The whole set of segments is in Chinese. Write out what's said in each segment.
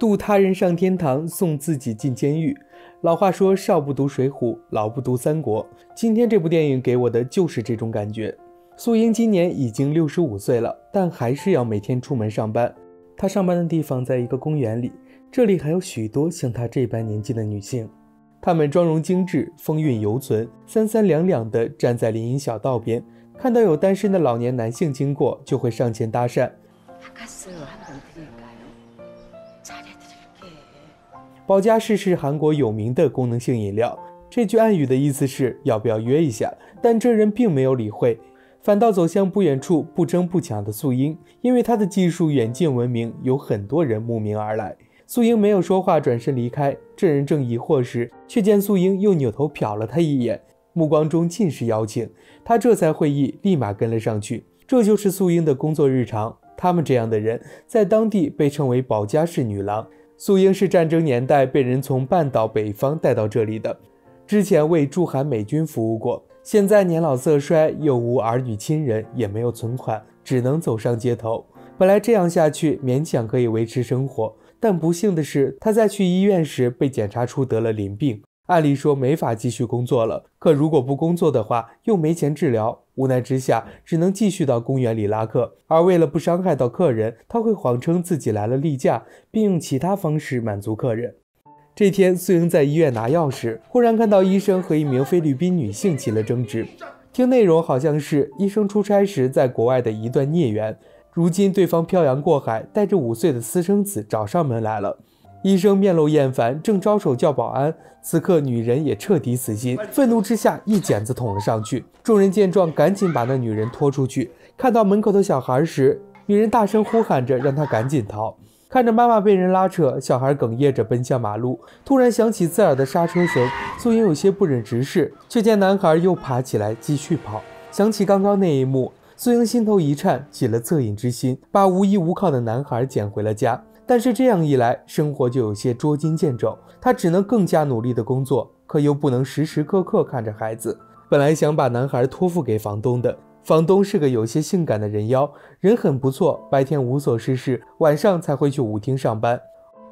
渡他人上天堂，送自己进监狱。老话说少不读水浒，老不读三国。今天这部电影给我的就是这种感觉。素英今年已经65岁了，但还是要每天出门上班。她上班的地方在一个公园里，这里还有许多像她这般年纪的女性，她们妆容精致，风韵犹存，三三两两地站在林荫小道边，看到有单身的老年男性经过，就会上前搭讪。宝嘉士是韩国有名的功能性饮料，这句暗语的意思是要不要约一下，但这人并没有理会，反倒走向不远处不争不抢的素英，因为他的技术远近闻名，有很多人慕名而来。素英没有说话，转身离开。这人正疑惑时，却见素英又扭头瞟了他一眼，目光中尽是邀请。他这才会意，立马跟了上去。这就是素英的工作日常。他们这样的人在当地被称为保家式女郎。素英是战争年代被人从半岛北方带到这里的，之前为驻韩美军服务过，现在年老色衰，又无儿女亲人，也没有存款，只能走上街头。本来这样下去勉强可以维持生活，但不幸的是，他在去医院时被检查出得了淋病，按理说没法继续工作了，可如果不工作的话，又没钱治疗，无奈之下只能继续到公园里拉客。而为了不伤害到客人，他会谎称自己来了例假，并用其他方式满足客人。这天，素英在医院拿药时，忽然看到医生和一名菲律宾女性起了争执，听内容好像是医生出差时在国外的一段孽缘，如今对方漂洋过海，带着5岁的私生子找上门来了。医生面露厌烦，正招手叫保安，此刻女人也彻底死心，愤怒之下一剪子捅了上去。众人见状，赶紧把那女人拖出去。看到门口的小孩时，女人大声呼喊着让他赶紧逃。看着妈妈被人拉扯，小孩哽咽着奔向马路，突然响起刺耳的刹车声，素英有些不忍直视，却见男孩又爬起来继续跑。想起刚刚那一幕，素英心头一颤，起了恻隐之心，把无依无靠的男孩捡回了家。但是这样一来，生活就有些捉襟见肘，他只能更加努力的工作，可又不能时时刻刻看着孩子。本来想把男孩托付给房东的，房东是个有些性感的人妖，人很不错，白天无所事事，晚上才会去舞厅上班。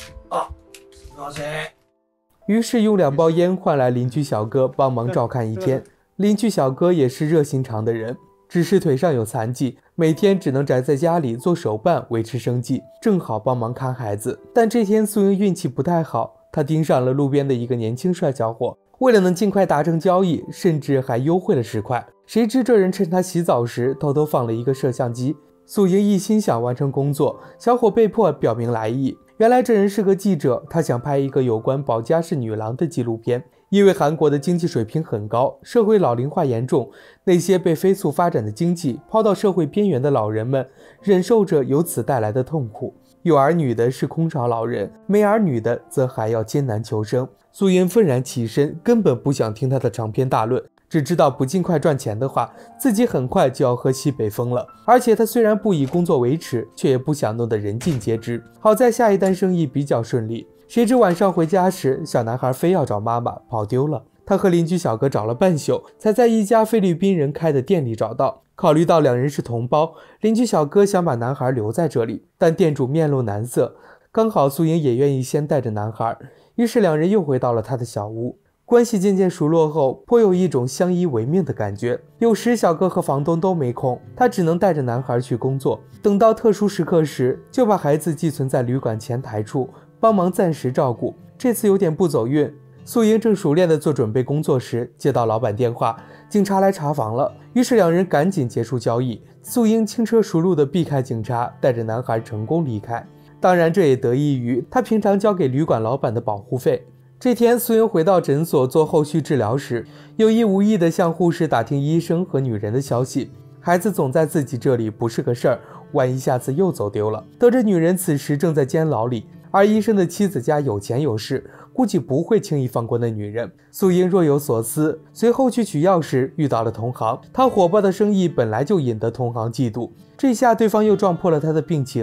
于是用2包烟换来邻居小哥帮忙照看一天。邻居小哥也是热心肠的人，只是腿上有残疾，每天只能宅在家里做手办维持生计，正好帮忙看孩子。但这天素英运气不太好，她盯上了路边的一个年轻帅小伙，为了能尽快达成交易，甚至还优惠了10块。谁知这人趁她洗澡时偷偷放了一个摄像机。素英一心想完成工作，小伙被迫表明来意。原来这人是个记者，他想拍一个有关保家式女郎的纪录片。因为韩国的经济水平很高，社会老龄化严重，那些被飞速发展的经济抛到社会边缘的老人们，忍受着由此带来的痛苦。有儿女的是空巢老人，没儿女的则还要艰难求生。素英愤然起身，根本不想听他的长篇大论，只知道不尽快赚钱的话，自己很快就要喝西北风了。而且他虽然不以工作为耻，却也不想弄得人尽皆知。好在下一单生意比较顺利。谁知晚上回家时，小男孩非要找妈妈，跑丢了。他和邻居小哥找了半宿，才在一家菲律宾人开的店里找到。考虑到2人是同胞，邻居小哥想把男孩留在这里，但店主面露难色。刚好素英也愿意先带着男孩，于是2人又回到了他的小屋。关系渐渐熟络后，颇有一种相依为命的感觉。有时小哥和房东都没空，他只能带着男孩去工作。等到特殊时刻时，就把孩子寄存在旅馆前台处，帮忙暂时照顾。这次有点不走运，素英正熟练地做准备工作时，接到老板电话，警察来查房了。于是2人赶紧结束交易。素英轻车熟路地避开警察，带着男孩成功离开。当然，这也得益于他平常交给旅馆老板的保护费。这天，素英回到诊所做后续治疗时，有意无意地向护士打听医生和女人的消息。孩子总在自己这里不是个事儿，万一下次又走丢了。得知女人此时正在监牢里，而医生的妻子家有钱有势，估计不会轻易放过那女人。素英若有所思，随后去取药时遇到了同行，她火爆的生意本来就引得同行嫉妒，这下对方又撞破了她的病情。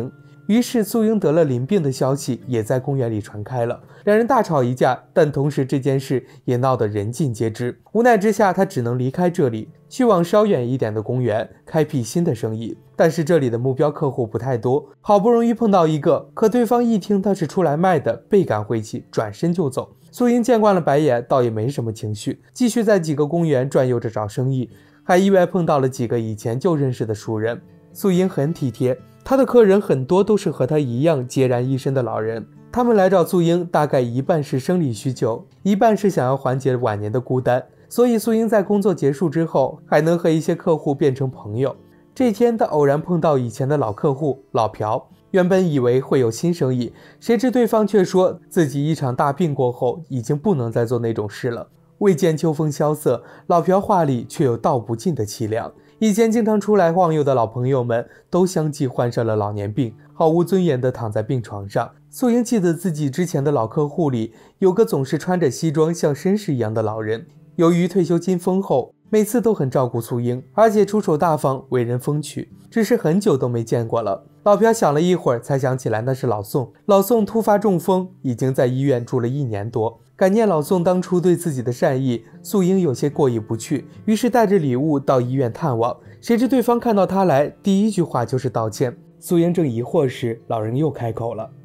于是素英得了淋病的消息也在公园里传开了，两人大吵一架，但同时这件事也闹得人尽皆知。无奈之下，他只能离开这里，去往稍远一点的公园开辟新的生意。但是这里的目标客户不太多，好不容易碰到一个，可对方一听他是出来卖的，倍感晦气，转身就走。素英见惯了白眼，倒也没什么情绪，继续在几个公园转悠着找生意，还意外碰到了几个以前就认识的熟人。素英很体贴，她的客人很多都是和她一样孑然一身的老人，他们来找素英大概一半是生理需求，一半是想要缓解晚年的孤单，所以素英在工作结束之后还能和一些客户变成朋友。这天她偶然碰到以前的老客户老朴，原本以为会有新生意，谁知对方却说自己一场大病过后已经不能再做那种事了。未见秋风萧瑟，老朴话里却有道不尽的凄凉。以前经常出来晃悠的老朋友们都相继患上了老年病，毫无尊严地躺在病床上。素英记得自己之前的老客户里有个总是穿着西装像绅士一样的老人，由于退休金丰厚，每次都很照顾素英，而且出手大方，为人风趣，只是很久都没见过了。老朴想了一会儿才想起来那是老宋。老宋突发中风，已经在医院住了1年多。感念老宋当初对自己的善意，素英有些过意不去，于是带着礼物到医院探望。谁知对方看到他来，第一句话就是道歉。素英正疑惑时，老人又开口了：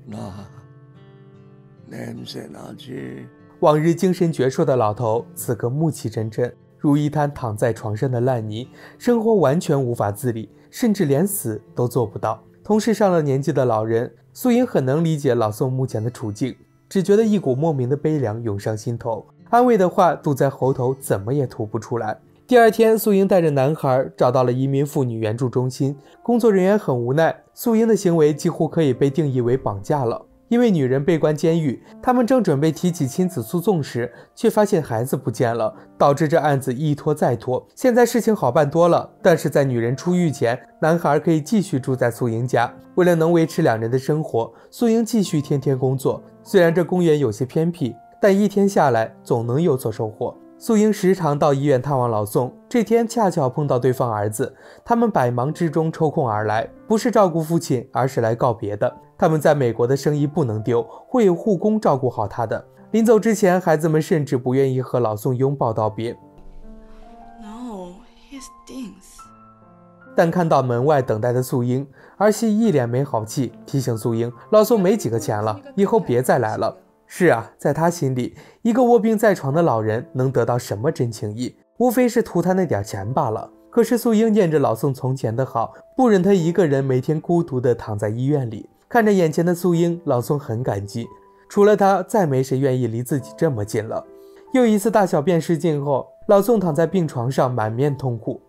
往日精神矍铄的老头，此刻暮气沉沉，如一滩躺在床上的烂泥，生活完全无法自理，甚至连死都做不到。同是上了年纪的老人，素英很能理解老宋目前的处境，只觉得一股莫名的悲凉涌上心头，安慰的话堵在喉头，怎么也吐不出来。第二天，素英带着男孩找到了移民妇女援助中心，工作人员很无奈，素英的行为几乎可以被定义为绑架了。因为女人被关监狱，他们正准备提起亲子诉讼时，却发现孩子不见了，导致这案子一拖再拖。现在事情好办多了，但是在女人出狱前，男孩可以继续住在素英家。为了能维持两人的生活，素英继续天天工作。虽然这公园有些偏僻，但一天下来总能有所收获。素英时常到医院探望老宋，这天恰巧碰到对方儿子，他们百忙之中抽空而来，不是照顾父亲，而是来告别的。他们在美国的生意不能丢，会有护工照顾好他的。临走之前，孩子们甚至不愿意和老宋拥抱道别。 No, he stinks. 但看到门外等待的素英，儿媳一脸没好气，提醒素英，老宋没几个钱了，以后别再来了。是啊，在他心里，一个卧病在床的老人能得到什么真情谊？无非是图他那点钱罢了。可是素英念着老宋从前的好，不忍他一个人每天孤独地躺在医院里。看着眼前的素英，老宋很感激，除了他，再没谁愿意离自己这么近了。又一次大小便失禁后，老宋躺在病床上，满面痛苦。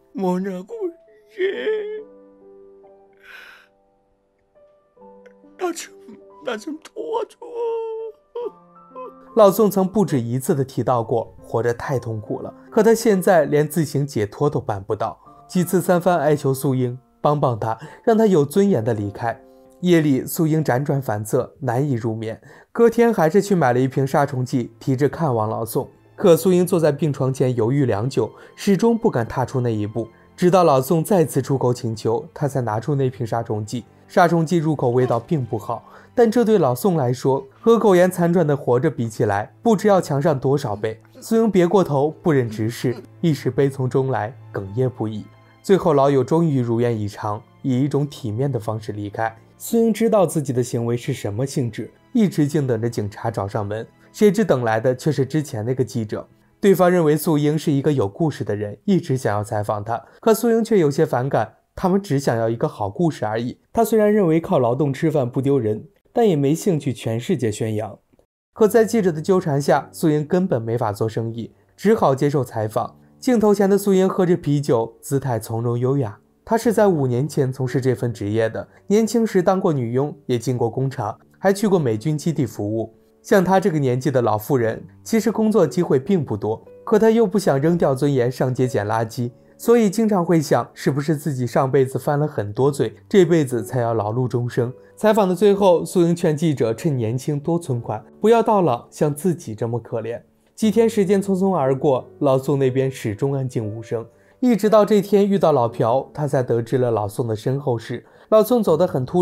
老宋曾不止一次地提到过，活着太痛苦了，可他现在连自行解脱都办不到。几次三番哀求素英帮帮他，让他有尊严地离开。夜里，素英辗转反侧，难以入眠。隔天还是去买了一瓶杀虫剂，提着看望老宋。可素英坐在病床前犹豫良久，始终不敢踏出那一步。直到老宋再次出口请求，他才拿出那瓶杀虫剂。杀虫剂入口味道并不好，但这对老宋来说，和苟延残喘的活着比起来，不知要强上多少倍。素英别过头，不忍直视，一时悲从中来，哽咽不已。最后老友终于如愿以偿，以一种体面的方式离开。素英知道自己的行为是什么性质，一直静等着警察找上门，谁知等来的却是之前那个记者。对方认为素英是一个有故事的人，一直想要采访她，可素英却有些反感，他们只想要一个好故事而已。她虽然认为靠劳动吃饭不丢人，但也没兴趣全世界宣扬。可在记者的纠缠下，素英根本没法做生意，只好接受采访。镜头前的素英喝着啤酒，姿态从容优雅。她是在5年前从事这份职业的，年轻时当过女佣，也进过工厂，还去过美军基地服务。像她这个年纪的老妇人，其实工作机会并不多，可她又不想扔掉尊严上街捡垃圾，所以经常会想，是不是自己上辈子犯了很多罪，这辈子才要劳碌终生。采访的最后，素英劝记者趁年轻多存款，不要到老像自己这么可怜。几天时间匆匆而过，老宋那边始终安静无声。一直到这天遇到老朴，他才得知了老宋的身后事。老宋走得很突然，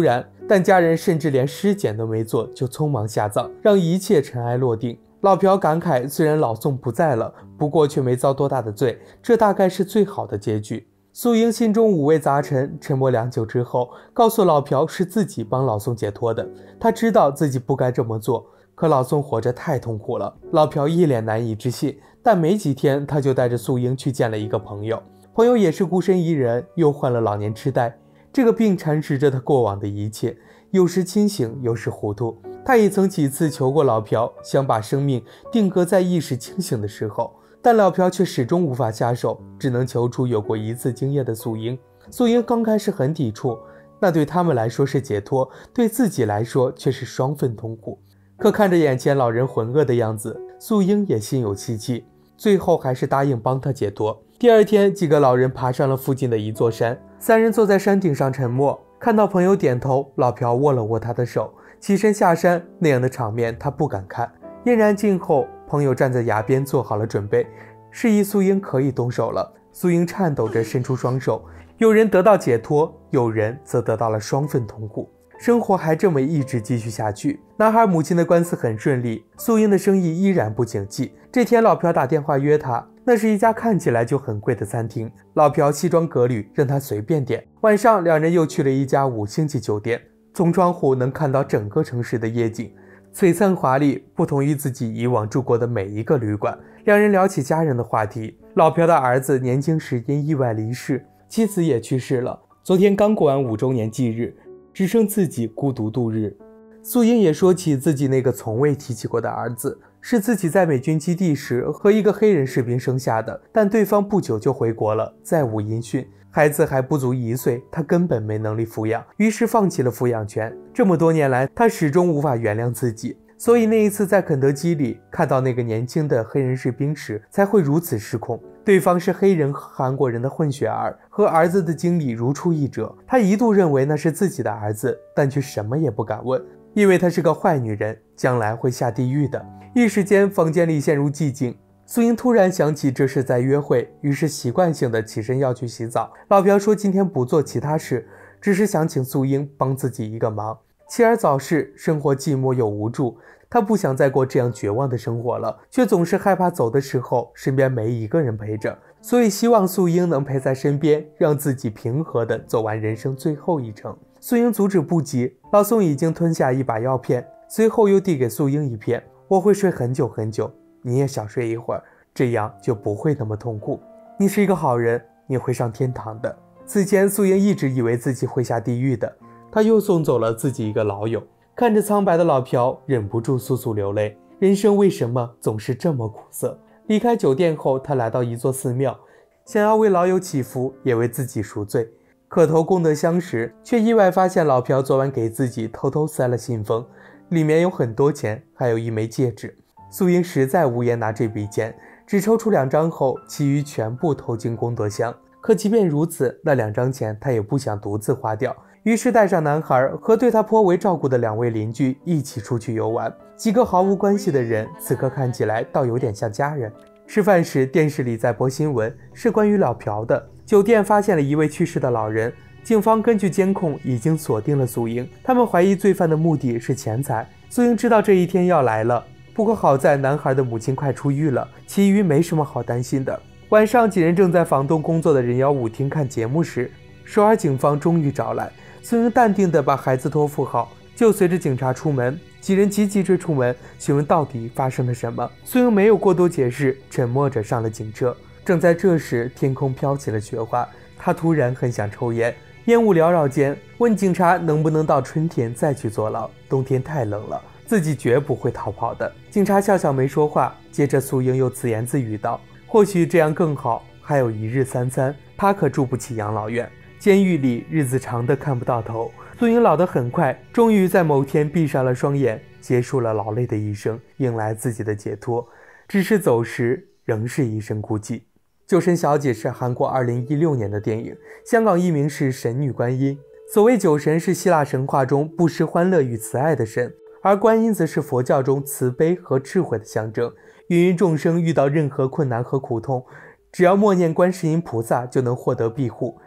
但家人甚至连尸检都没做就匆忙下葬，让一切尘埃落定。老朴感慨，虽然老宋不在了，不过却没遭多大的罪，这大概是最好的结局。素英心中五味杂陈，沉默良久之后，告诉老朴是自己帮老宋解脱的。他知道自己不该这么做，可老宋活着太痛苦了。老朴一脸难以置信，但没几天他就带着素英去见了一个朋友，朋友也是孤身一人，又患了老年痴呆。这个病蚕食着他过往的一切，有时清醒，有时糊涂。他也曾几次求过老朴，想把生命定格在意识清醒的时候，但老朴却始终无法下手，只能求出有过一次经验的素英。素英刚开始很抵触，那对他们来说是解脱，对自己来说却是双份痛苦。可看着眼前老人浑噩的样子，素英也心有戚戚，最后还是答应帮他解脱。第二天，几个老人爬上了附近的一座山，三人坐在山顶上沉默。看到朋友点头，老朴握了握他的手，起身下山。那样的场面他不敢看。嫣然静后，朋友站在崖边做好了准备，示意素英可以动手了。素英颤抖着伸出双手，有人得到解脱，有人则得到了双份痛苦。生活还这么一直继续下去。男孩母亲的官司很顺利，素英的生意依然不景气。这天老朴打电话约他，那是一家看起来就很贵的餐厅。老朴西装革履，让他随便点。晚上两人又去了一家5星级酒店，从窗户能看到整个城市的夜景，璀璨华丽，不同于自己以往住过的每一个旅馆。两人聊起家人的话题。老朴的儿子年轻时因意外离世，妻子也去世了，昨天刚过完5周年忌日，只剩自己孤独度日。素英也说起自己那个从未提起过的儿子，是自己在美军基地时和一个黑人士兵生下的，但对方不久就回国了，再无音讯。孩子还不足1岁，他根本没能力抚养，于是放弃了抚养权。这么多年来，他始终无法原谅自己，所以那一次在肯德基里看到那个年轻的黑人士兵时，才会如此失控。对方是黑人和韩国人的混血儿，和儿子的经历如出一辙。他一度认为那是自己的儿子，但却什么也不敢问，因为她是个坏女人，将来会下地狱的。一时间房间里陷入寂静。素英突然想起这是在约会，于是习惯性的起身要去洗澡。老朴说今天不做其他事，只是想请素英帮自己一个忙。妻儿早逝，生活寂寞又无助，他不想再过这样绝望的生活了，却总是害怕走的时候身边没一个人陪着，所以希望素英能陪在身边，让自己平和地走完人生最后一程。素英阻止不及，老宋已经吞下一把药片，随后又递给素英一片。我会睡很久很久，你也小睡一会儿，这样就不会那么痛苦。你是一个好人，你会上天堂的。此前素英一直以为自己会下地狱的。他又送走了自己一个老友，看着苍白的老朴，忍不住簌簌流泪。人生为什么总是这么苦涩？离开酒店后，他来到一座寺庙，想要为老友祈福，也为自己赎罪。磕头功德箱时，却意外发现老朴昨晚给自己偷偷塞了信封，里面有很多钱，还有一枚戒指。素英实在无颜拿这笔钱，只抽出2张后，其余全部投进功德箱。可即便如此，那2张钱他也不想独自花掉，于是带上男孩和对他颇为照顾的2位邻居一起出去游玩。几个毫无关系的人，此刻看起来倒有点像家人。吃饭时，电视里在播新闻，是关于老朴的。酒店发现了一位去世的老人，警方根据监控已经锁定了素英，他们怀疑罪犯的目的是钱财。素英知道这一天要来了，不过好在男孩的母亲快出狱了，其余没什么好担心的。晚上，几人正在房东工作的人妖舞厅看节目时，首尔警方终于找来。素英淡定地把孩子托付好，就随着警察出门。几人急追出门，询问到底发生了什么。素英没有过多解释，沉默着上了警车。正在这时，天空飘起了雪花，他突然很想抽烟，烟雾缭绕间，问警察能不能到春天再去坐牢，冬天太冷了，自己绝不会逃跑的。警察笑笑没说话，接着素英又自言自语道：或许这样更好，还有1日3餐，他可住不起养老院。监狱里日子长得看不到头，素英老得很快，终于在某天闭上了双眼，结束了劳累的一生，迎来自己的解脱。只是走时仍是一声孤寂。救生小姐是韩国2016年的电影，香港译名是神女观音。所谓酒神是希腊神话中不失欢乐与慈爱的神，而观音则是佛教中慈悲和智慧的象征。芸芸众生遇到任何困难和苦痛，只要默念观世音菩萨就能获得庇护。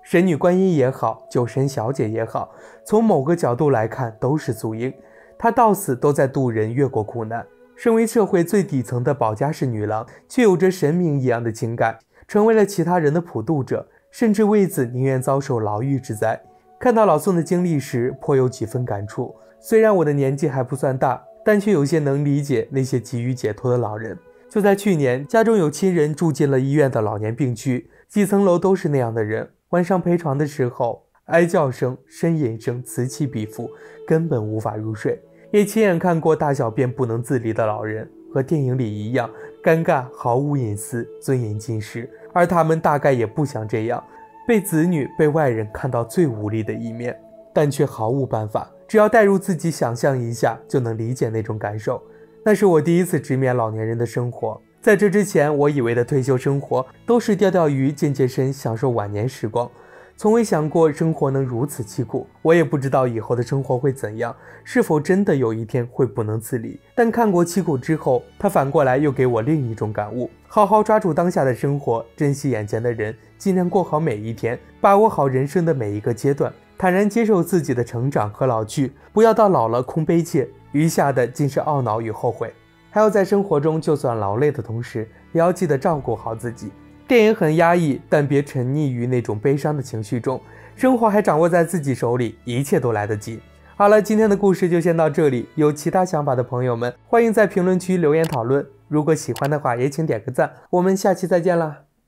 神女观音也好，酒神小姐也好，从某个角度来看都是宿命。她到死都在渡人越过苦难。身为社会最底层的保家氏女郎，却有着神明一样的情感，成为了其他人的普渡者，甚至为此宁愿遭受牢狱之灾。看到老宋的经历时，颇有几分感触。虽然我的年纪还不算大，但却有些能理解那些急于解脱的老人。就在去年，家中有亲人住进了医院的老年病区，几层楼都是那样的人。晚上陪床的时候，哀叫声、呻吟声此起彼伏，根本无法入睡。也亲眼看过大小便不能自理的老人，和电影里一样，尴尬，毫无隐私，尊严尽失。而他们大概也不想这样，被子女、被外人看到最无力的一面，但却毫无办法。只要带入自己想象一下，就能理解那种感受。那是我第一次直面老年人的生活。在这之前，我以为的退休生活都是钓钓鱼、健健身，享受晚年时光，从未想过生活能如此凄苦。我也不知道以后的生活会怎样，是否真的有一天会不能自理。但看过凄苦之后，它反过来又给我另一种感悟：好好抓住当下的生活，珍惜眼前的人，尽量过好每一天，把握好人生的每一个阶段，坦然接受自己的成长和老去，不要到老了空悲切，余下的尽是懊恼与后悔。还要在生活中就算劳累的同时，也要记得照顾好自己。电影很压抑，但别沉溺于那种悲伤的情绪中，生活还掌握在自己手里，一切都来得及。好了，今天的故事就先到这里，有其他想法的朋友们，欢迎在评论区留言讨论。如果喜欢的话，也请点个赞，我们下期再见啦。